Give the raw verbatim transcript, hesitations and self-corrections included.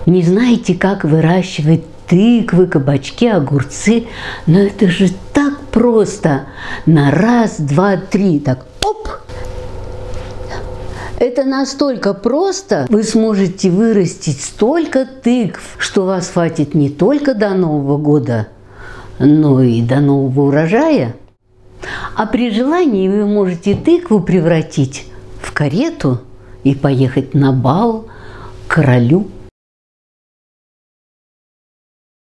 Не знаете, как выращивать тыквы, кабачки, огурцы, но это же так просто. На раз, два, три, так оп! Это настолько просто, вы сможете вырастить столько тыкв, что вас хватит не только до Нового года, но и до нового урожая. А при желании вы можете тыкву превратить в карету и поехать на бал к королю.